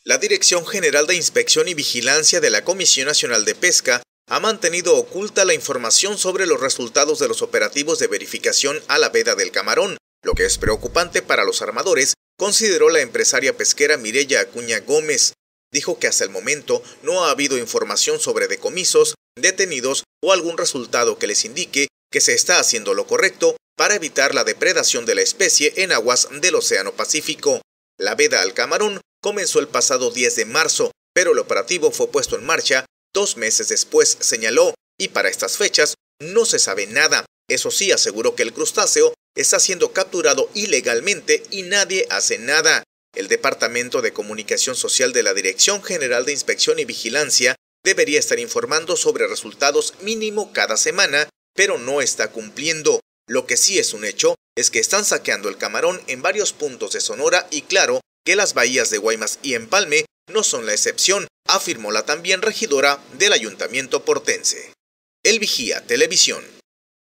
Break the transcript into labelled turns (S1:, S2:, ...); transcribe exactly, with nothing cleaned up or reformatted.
S1: La Dirección General de Inspección y Vigilancia de la Comisión Nacional de Pesca ha mantenido oculta la información sobre los resultados de los operativos de verificación a la veda del camarón, lo que es preocupante para los armadores, consideró la empresaria pesquera Mireya Acuña Gómez. Dijo que hasta el momento no ha habido información sobre decomisos, detenidos o algún resultado que les indique que se está haciendo lo correcto para evitar la depredación de la especie en aguas del Océano Pacífico. La veda al camarón comenzó el pasado diez de marzo, pero el operativo fue puesto en marcha dos meses después, señaló, y para estas fechas no se sabe nada. Eso sí, aseguró que el crustáceo está siendo capturado ilegalmente y nadie hace nada. El Departamento de Comunicación Social de la Dirección General de Inspección y Vigilancia debería estar informando sobre resultados mínimo cada semana, pero no está cumpliendo. Lo que sí es un hecho es que están saqueando el camarón en varios puntos de Sonora y claro que las bahías de Guaymas y Empalme no son la excepción, afirmó la también regidora del Ayuntamiento portense. El Vigía Televisión.